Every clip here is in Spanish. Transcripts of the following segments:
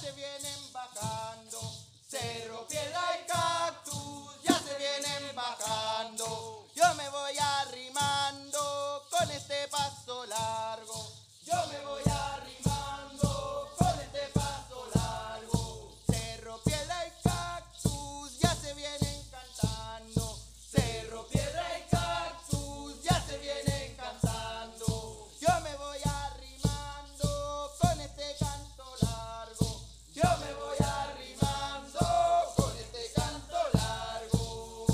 se vienen bajando. Cerro, piedra y cactus ya se vienen bajando. Yo me voy arrimando con este paso largo. Yo me voy arrimando con este paso largo. Cerro, piedra y cactus ya se vienen cantando. Cerro, piedra y cactus ya se vienen cantando. Yo me voy arrimando con este canto largo. Yo me voy arrimando con este canto largo.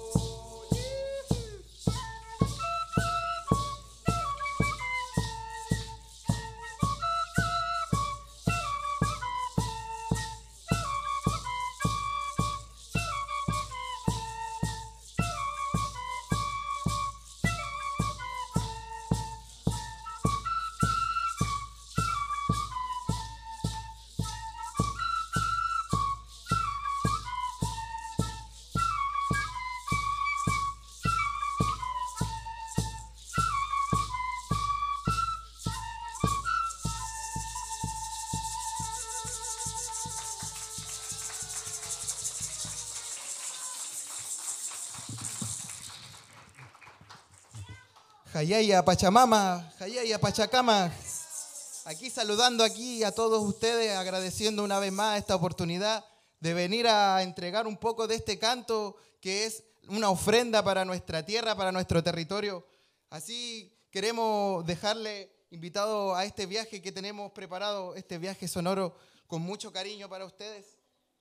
Jayaya Pachamama, Jayaya Pachacama, aquí saludando aquí a todos ustedes, agradeciendo una vez más esta oportunidad de venir a entregar un poco de este canto que es una ofrenda para nuestra tierra, para nuestro territorio. Así queremos dejarle invitado a este viaje que tenemos preparado, este viaje sonoro con mucho cariño para ustedes.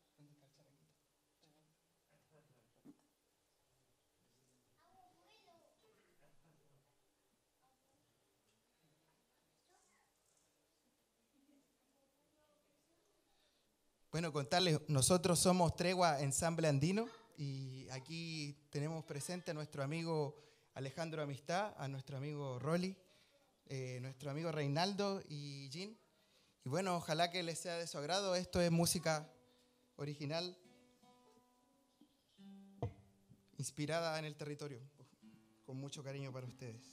Bueno, contarles, nosotros somos Tregua Ensamble Andino y aquí tenemos presente a nuestro amigo Alejandro Amistad, a nuestro amigo Rolly, nuestro amigo Reinaldo y Jean. Y bueno, ojalá que les sea de su agrado. Esto es música original, inspirada en el territorio, con mucho cariño para ustedes.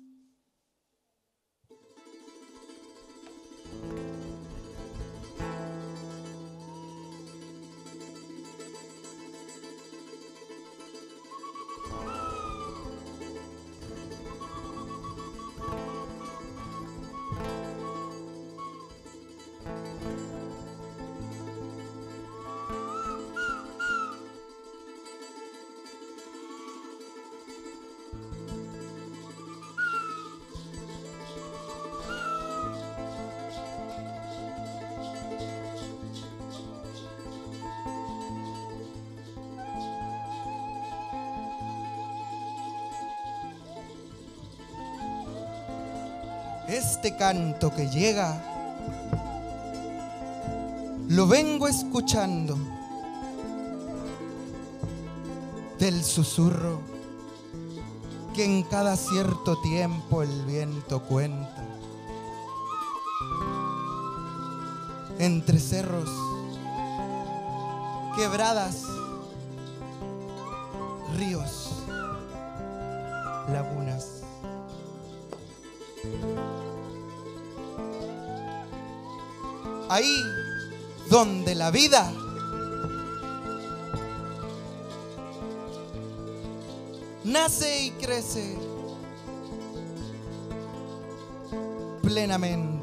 Este canto que llega, lo vengo escuchando del susurro que en cada cierto tiempo el viento cuenta. Entre cerros, quebradas, ríos, lagunas. Ahí donde la vida nace y crece plenamente.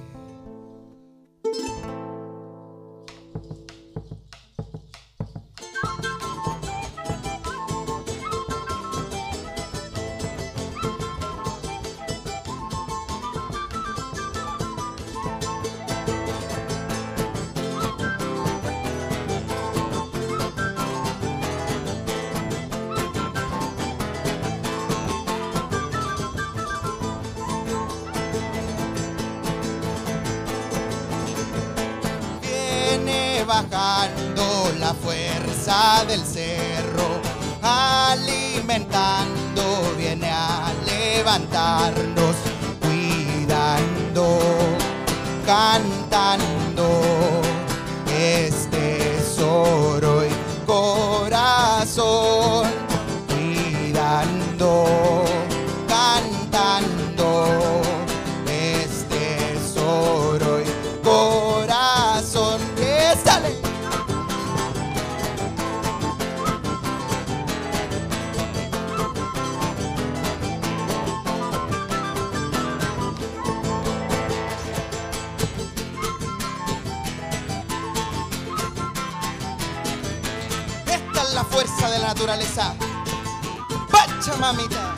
Bajando la fuerza del cerro, alimentando, viene a levantarnos, cuidando, cantando, es tesoro y corazón, cuidando, cantando, es tesoro y corazón. la fuerza de la naturaleza. Pachamamita.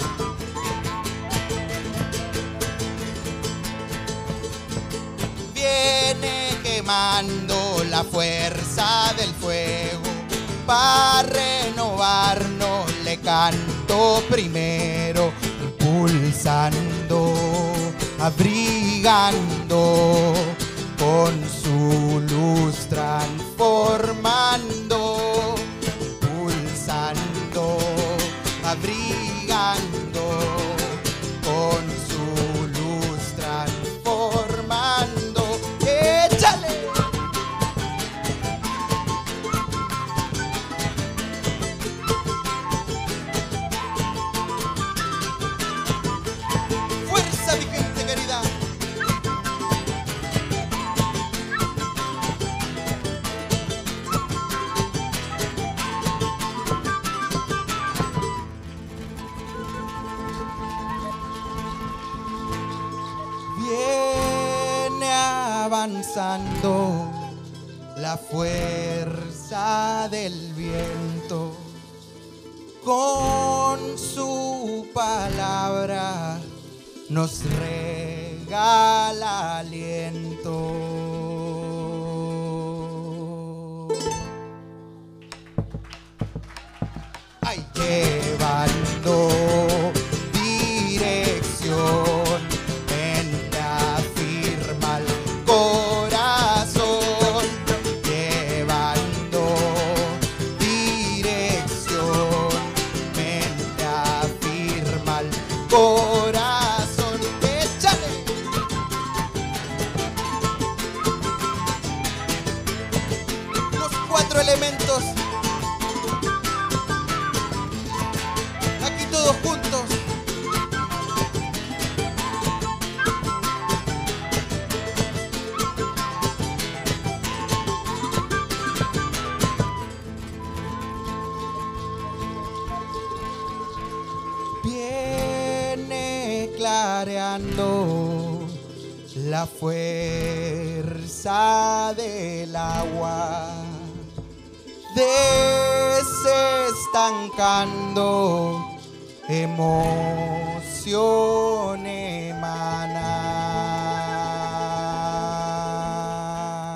Viene quemando la fuerza del fuego. Para renovarnos le canto primero, impulsando, abrigando, con su luz transformando, impulsando, abrigando, con su luz transformando. ¡Échale! ¡Fuerza, mi gente querida! Viene avanzando la fuerza del viento, con su palabra nos regala aliento. Ay, llevando dirección, mente afirma el corazón, llevando dirección, mente afirma el corazón. ¡Échale! Los 4 elementos, aquí todos juntos. Viene clareando la fuerza del agua, desestancando, emoción emana.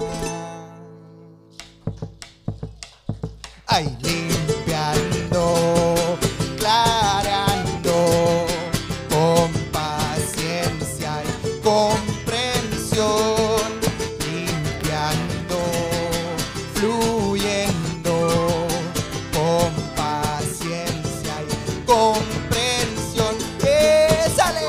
Ay, limpiando, clareando, con paciencia y comprensión, limpiando, fluyendo, con paciencia y comprensión. ¡Sale!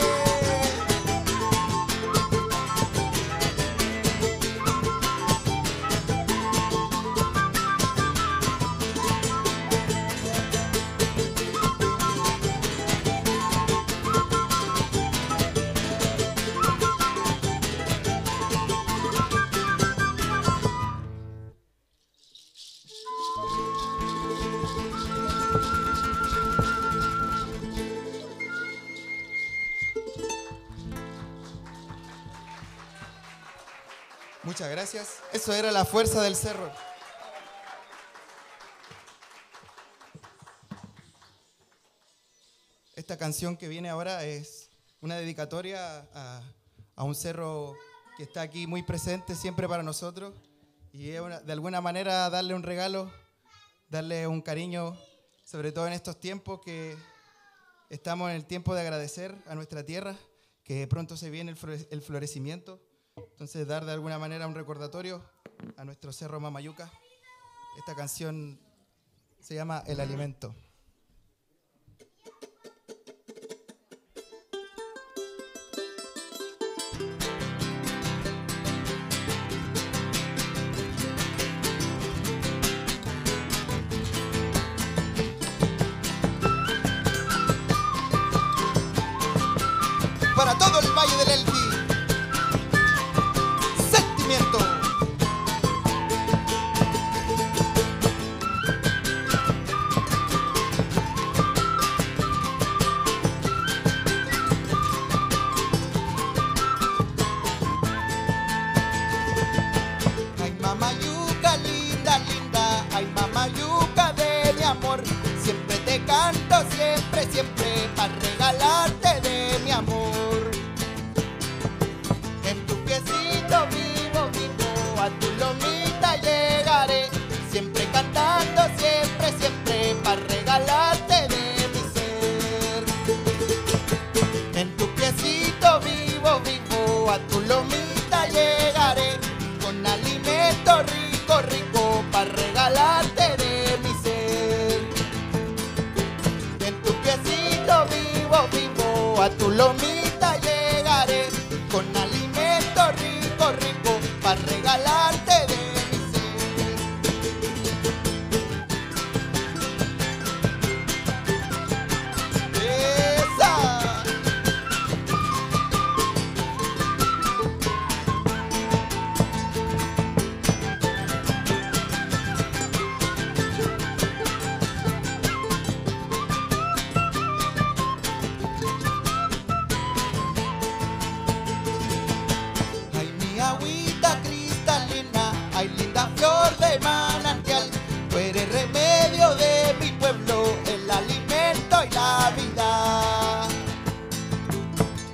Muchas gracias. Eso era la fuerza del cerro. Esta canción que viene ahora es una dedicatoria a un cerro que está aquí muy presente siempre para nosotros, y es de alguna manera darle un regalo, darle un cariño, sobre todo en estos tiempos que estamos en el tiempo de agradecer a nuestra tierra, que pronto se viene el florecimiento. Entonces, dar de alguna manera un recordatorio a nuestro cerro Mamayuca. Esta canción se llama El Alimento. Para todo el Valle del Elqui. Sentimiento. Ay, Mamayuca linda, linda. Ay, Mamayuca de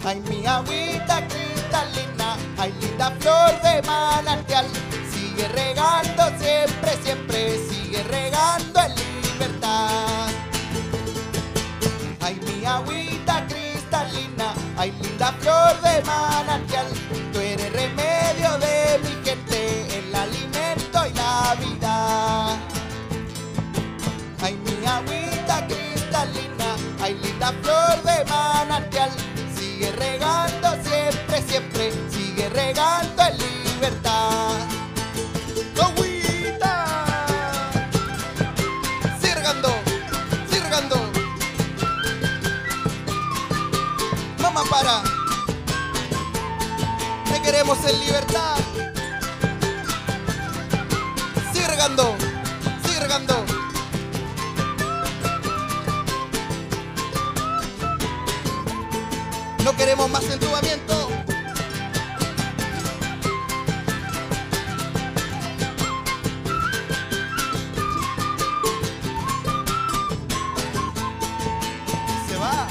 Ay, mi agüita cristalina, ay, linda flor de manantial, sigue regando siempre, siempre, sigue regando en libertad. Ay, mi agüita cristalina, ay, linda flor de manantial, tú eres remedio de mi gente, el alimento y la vida. Ay, mi agüita cristalina, ay, linda flor de manantial, sigue regando siempre, siempre, sigue regando en libertad. ¡Agüita! Sigue regando, sigue regando. Mamá, para. Te queremos en libertad. Sigue regando, sigue regando. No queremos más entubamiento. Se va.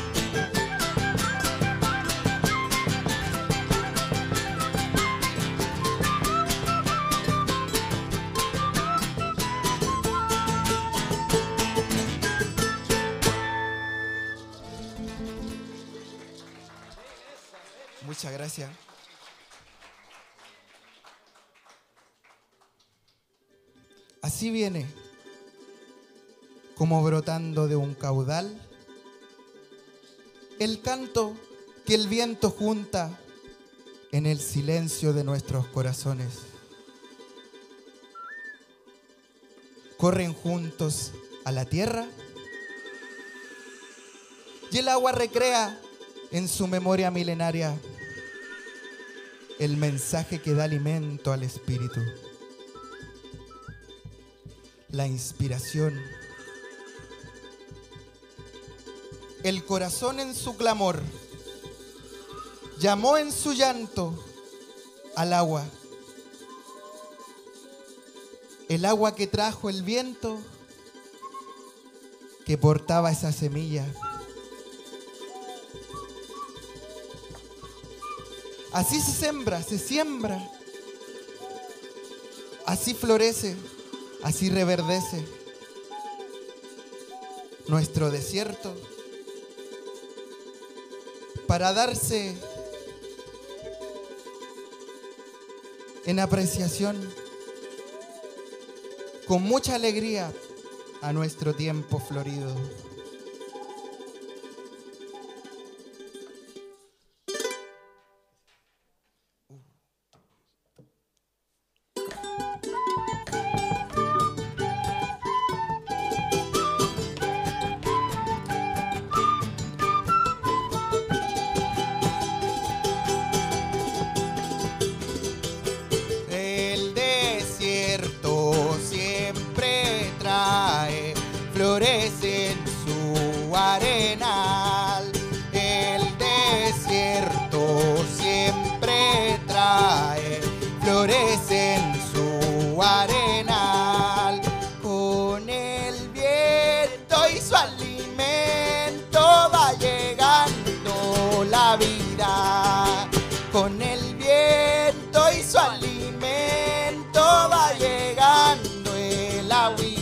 Muchas gracias. Así viene, como brotando de un caudal, el canto que el viento junta en el silencio de nuestros corazones. Corren juntos a la tierra y el agua recrea en su memoria milenaria el mensaje que da alimento al espíritu, la inspiración, el corazón en su clamor llamó en su llanto al agua, el agua que trajo el viento que portaba esa semilla. Así se siembra, así florece, así reverdece nuestro desierto para darse en apreciación con mucha alegría a nuestro tiempo florido. Florece en su arenal, el desierto siempre trae, florece en su arenal, con el viento y su alimento va llegando la vida, con el viento y su alimento va llegando el agüita.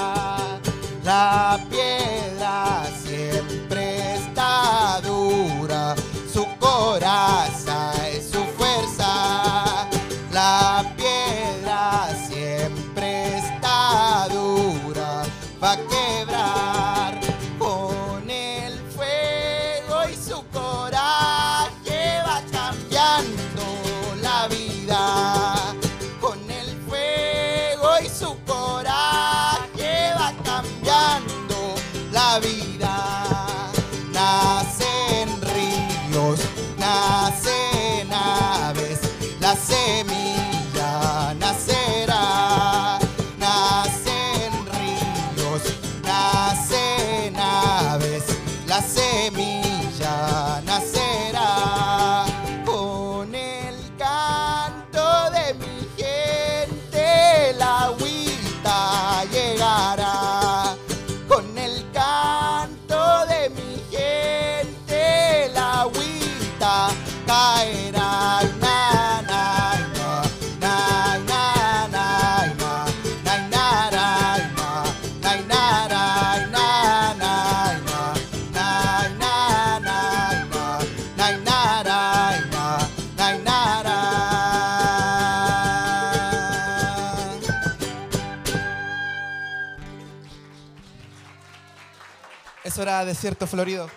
La piedra siempre está dura, su coraza es su fuerza. La piedra siempre está dura, va a quebrar con el fuego y su coraje va cambiando la vida. Con el fuego y su coraje va cambiando la vida. Nacen ríos, nacen aves, la semilla nacerá. Nacen ríos, nacen aves, la semilla nacerá. Con el canto de mi gente la agüita llegará. Con el canto de mi gente la agüita nunca caerá. Na, na, na, na, na, na, na, na, na, na, na, na, na, na, na, eso era Desierto Florido.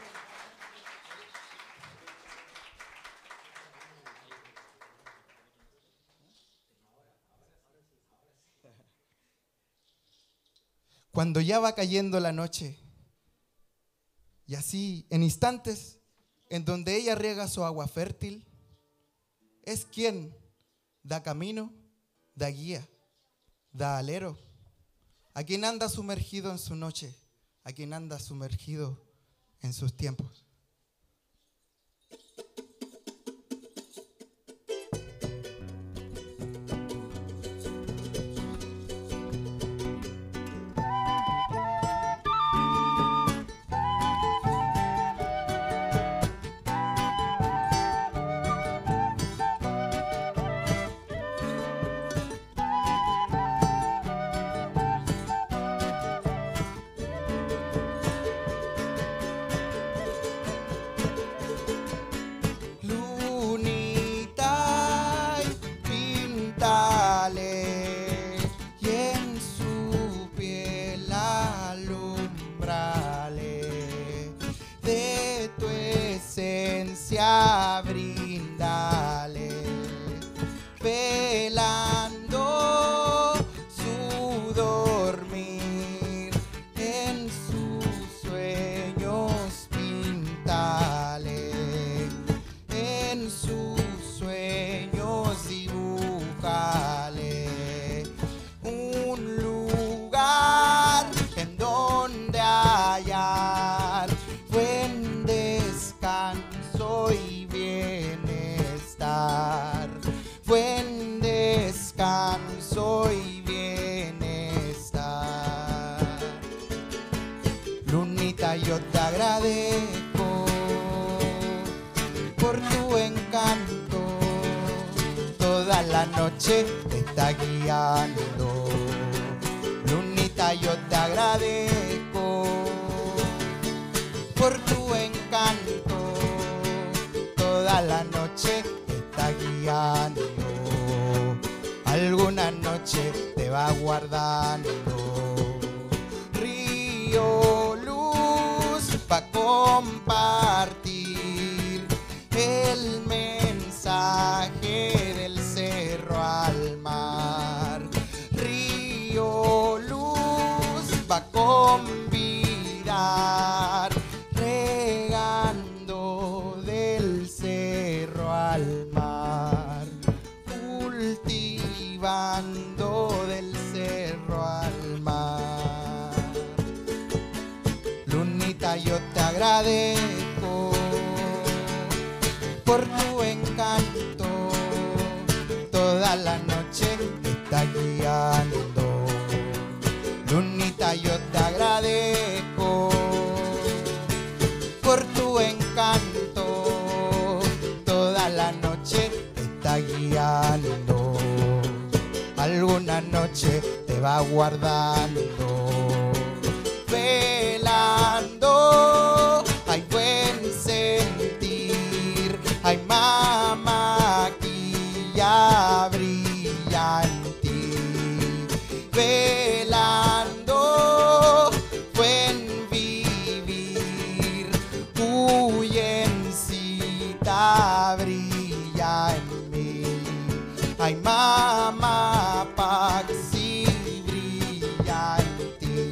Cuando ya va cayendo la noche, y así en instantes en donde ella riega su agua fértil, es quien da camino, da guía, da alero, a quien anda sumergido en su noche, a quien anda sumergido en sus tiempos. Brindale, velando su dormir, en sus sueños pintale, en sus sueños dibújale un lugar en donde hallar buen descanso y bienestar, buen descanso y bienestar. Lunita, yo te agradezco por tu encanto, toda la noche te está guiando. Lunita, yo te agradezco por tu encanto, toda la noche te está guiando. Alguna noche te va guardando. Río Luz va a compartir el mensaje del cerro al mar. Río Luz va a convidar, regando del cerro al mar, cultivando del cerro al mar. Lunita, yo te agradezco por tu encanto, toda la noche te está guiando. Lunita, yo te agradezco por tu encanto, toda la noche te está guiando. Alguna noche te va guardando, velando. Hay buen sentir, hay mamá aquí ya brilla en ti, velando buen vivir, huyencita brilla en mí. Ay, mamá Paxi brilla en ti.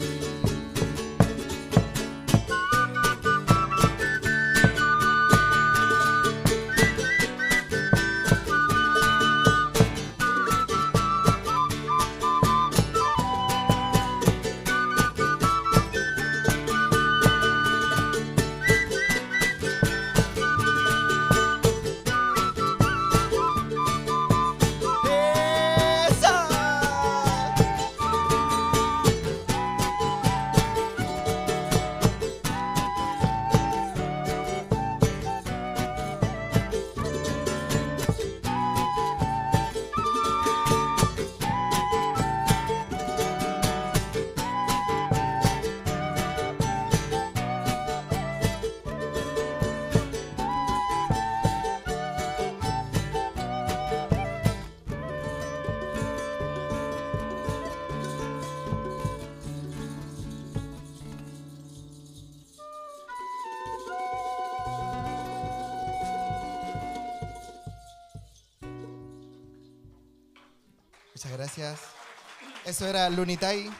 Muchas gracias. Eso era Lunitay.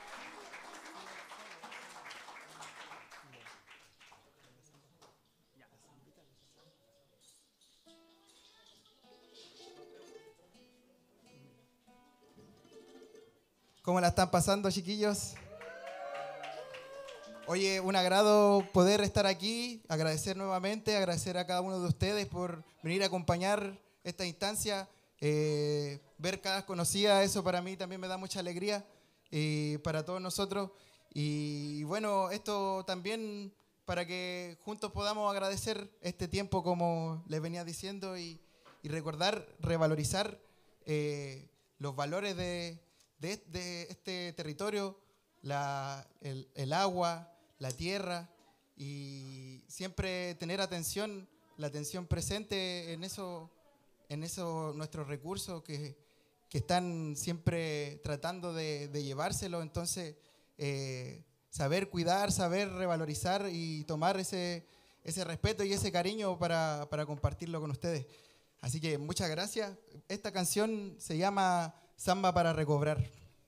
¿Cómo la están pasando, chiquillos? Oye, un agrado poder estar aquí, agradecer a cada uno de ustedes por venir a acompañar esta instancia. Ver caras conocidas, eso para mí también me da mucha alegría, para todos nosotros. Y bueno, esto también para que juntos podamos agradecer este tiempo, como les venía diciendo, y recordar, revalorizar los valores de este territorio, el agua, la tierra, y siempre tener la atención presente en eso nuestros recursos que están siempre tratando de llevárselo. Entonces, saber cuidar, saber revalorizar y tomar ese respeto y ese cariño para compartirlo con ustedes. Así que muchas gracias. Esta canción se llama Samba para recobrar.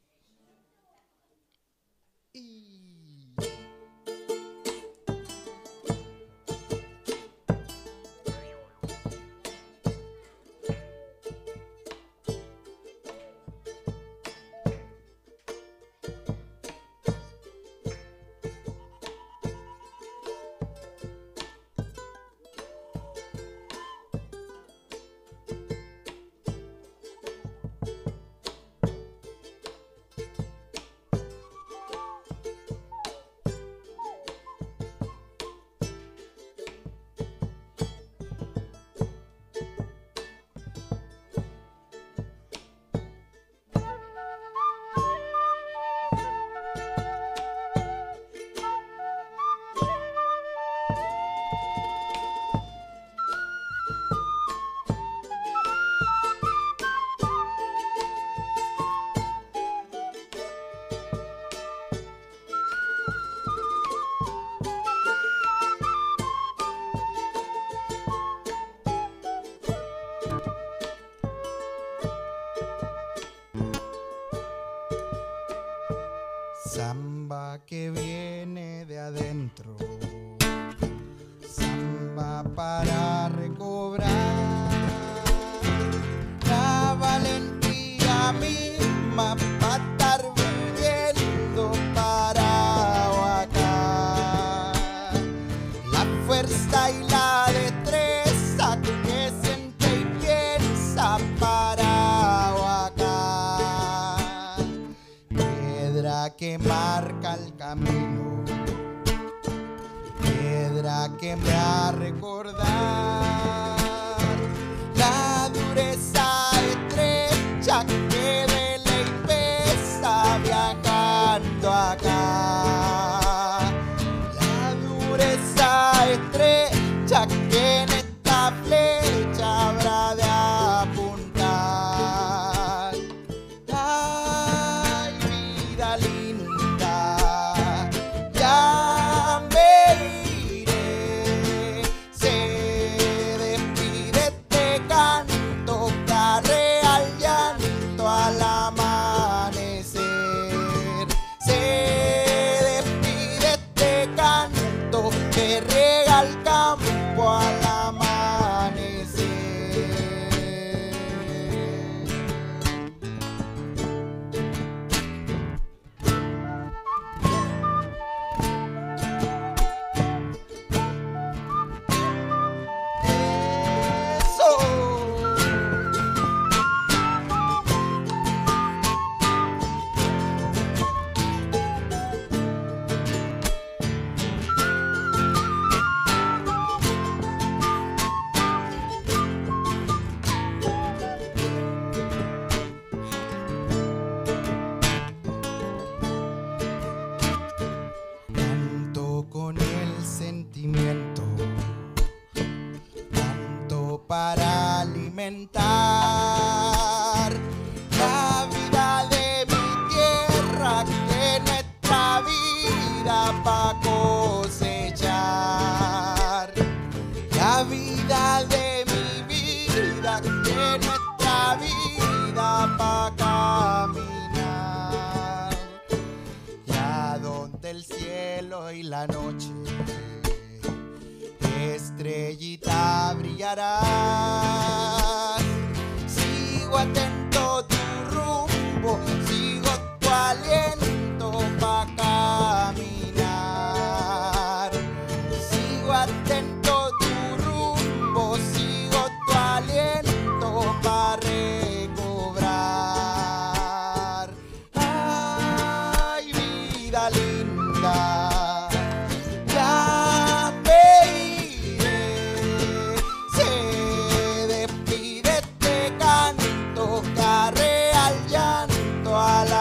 Samba que viene de adentro, samba para recobrar la valentía misma para estar viviendo parado acá, la fuerza y la destreza que siente y piensa parado acá, piedra que marca el camino, piedra que me ha recordar la dureza estrecha que vela y pesa viajando acá, la dureza estrecha que en esta flecha habrá de apuntar. Ay, vida linda, ya me iré, se despide este canto que arrea el llanto al amanecer, se despide este canto que riega el campo al amanecer. Canto con el sentimiento, canto para alimentar la vida de mi tierra, que nuestra vida pa' cosechar, la vida de mi vida, que nuestra vida pa' acá. y la noche. Estrellita brillarás. Sigo atento a tu rumbo, sigo tu aliento pa' caminar. Sigo atento a tu rumbo, sigo tu aliento pa' recobrar. Ay, vida linda, ya me iré. Se despide este canto, carrea el llanto al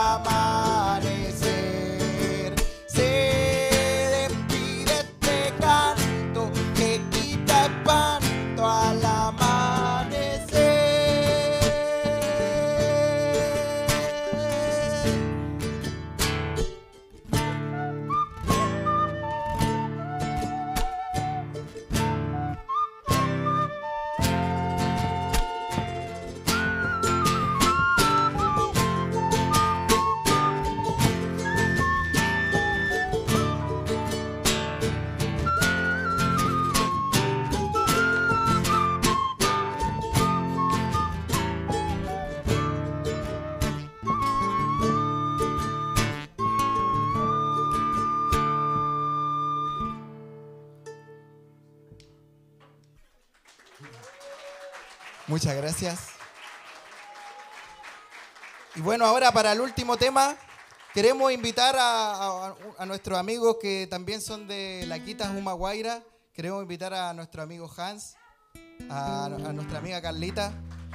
amanecer. Se despide este canto que quita espanto al amanecer. Muchas gracias. Y bueno, ahora para el último tema, queremos invitar a nuestros amigos que también son de Laquitas, Humaguaira. Queremos invitar a nuestro amigo Hans, a nuestra amiga Carlita,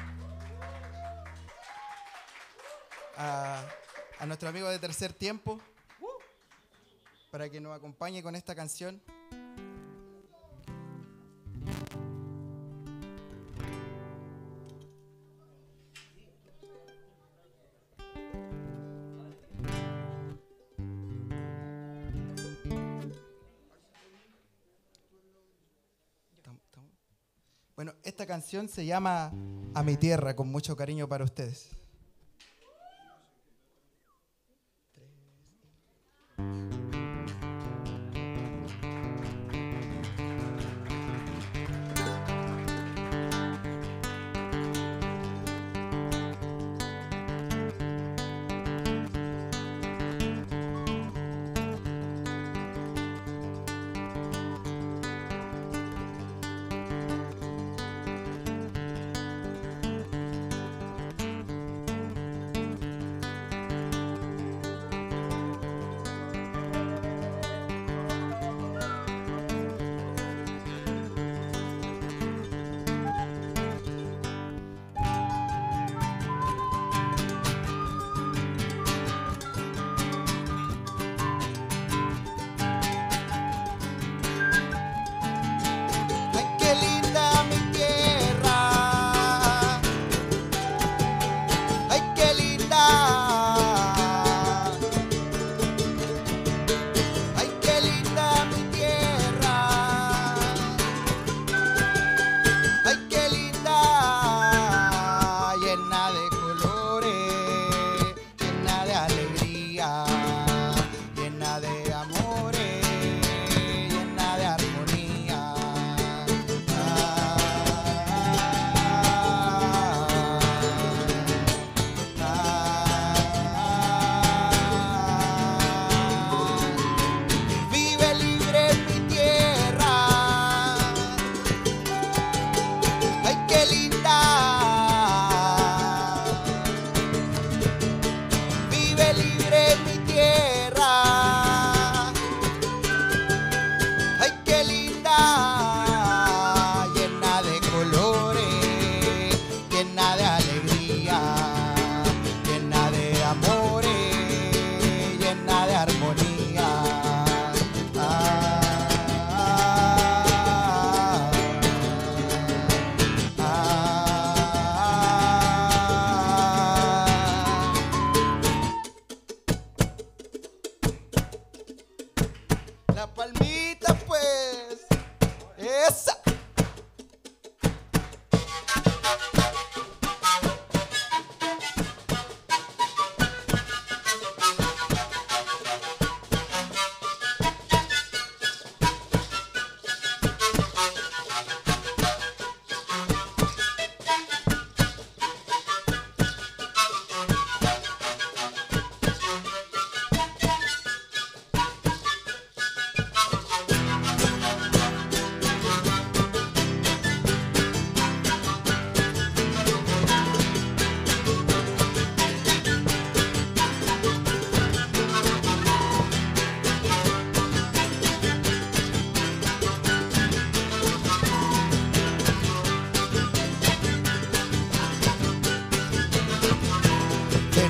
a nuestro amigo de Tercer Tiempo, para que nos acompañe con esta canción. Bueno, esta canción se llama A mi tierra, con mucho cariño para ustedes.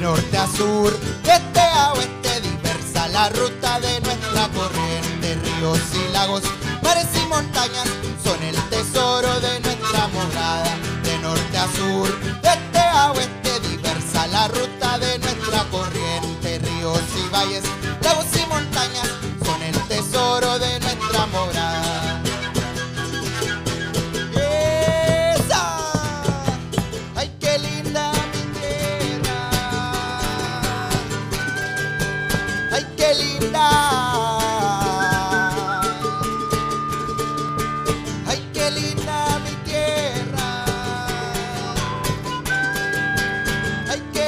norte a sur, de este a oeste, diversa la ruta de nuestra corriente. Ríos y lagos, mares y montañas son el tesoro de nuestra morada. De norte a sur, de este a oeste, diversa la ruta de nuestra corriente. Ríos y valles, lagos y montañas son el tesoro de nuestra morada. Ay, qué linda mi tierra. Ay, qué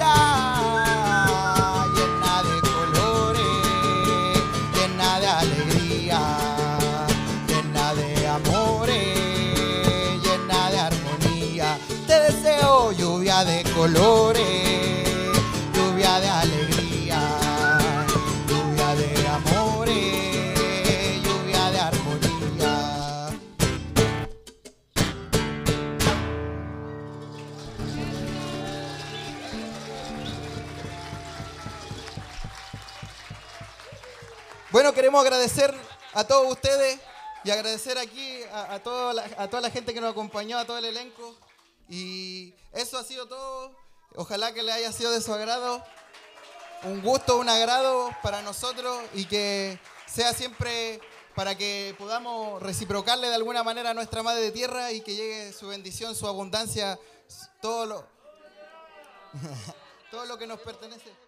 linda, llena de colores, llena de alegría, llena de amores, llena de armonía. Te deseo lluvia de colores, lluvia de alegría, lluvia de amores, lluvia de armonía. Bueno, queremos agradecer a todos ustedes y agradecer aquí a toda la gente que nos acompañó, a todo el elenco. Y eso ha sido todo. Ojalá que les haya sido de su agrado. Un gusto, un agrado para nosotros y que sea siempre para que podamos reciprocarle de alguna manera a nuestra Madre de Tierra y que llegue su bendición, su abundancia, todo lo que nos pertenece.